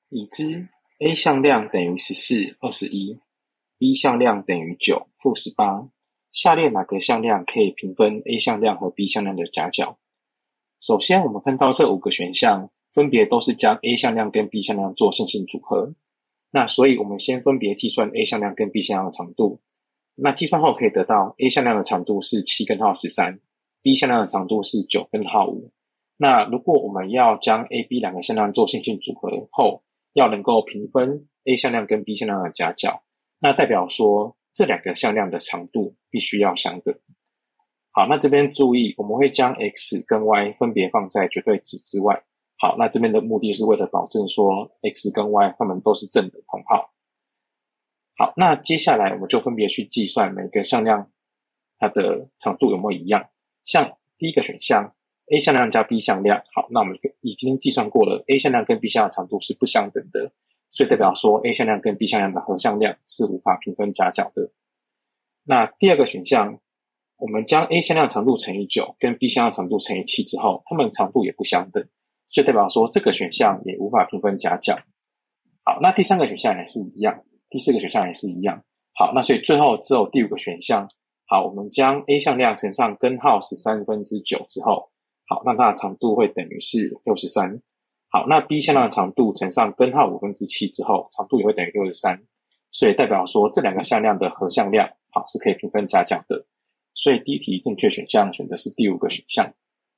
已知 A 向量等于14、21，B 向量等于9、-18。下列哪个向量可以平分 A 向量和 B 向量的夹角？首先，我们看到这5个选项分别都是将 A 向量跟 B 向量做线性组合。那所以我们先分别计算 A 向量跟 B 向量的长度。那计算后可以得到 A 向量的长度是7根号13，B 向量的长度是9根号5。那如果我们要将 A、B 两个向量做线性组合后，要能够平分 A 向量跟 B 向量的夹角，那代表说这两个向量的长度必须要相等。好，那这边注意，我们会将 x 跟 y 分别放在绝对值之外。好，那这边的目的是为了保证说 x 跟 y 它们都是正的同号。好，那接下来我们就分别去计算每个向量它的长度有没有一样。像第一个选项 A 向量加 B 向量，好，那我们已经计算过了 A 向量跟 B 向量的长度是不相等的，所以代表说 A 向量跟 B 向量的合向量是无法平分夹角的。那第二个选项，我们将 A 向量长度乘以9跟 B 向量长度乘以7之后，它们长度也不相等，所以代表说这个选项也无法平分夹角。好，那第三个选项也是一样，第四个选项也是一样。好，那所以最后只有第5个选项。好，我们将 A 向量乘上根号9/13之后，好，那它的长度会等于是63。好，那 B 向量的长度乘上根号7/5之后，长度也会等于63。所以代表说这两个向量的合向量，好，是可以平分夹角的。所以第一题正确选项选的是第5个选项。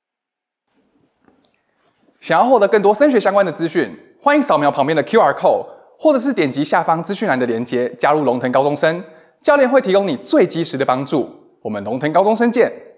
想要获得更多升学相关的资讯，欢迎扫描旁边的 QR code， 或者是点击下方资讯栏的连结，加入龙腾高中生，教练会提供你最及时的帮助。我们龙腾高中生见。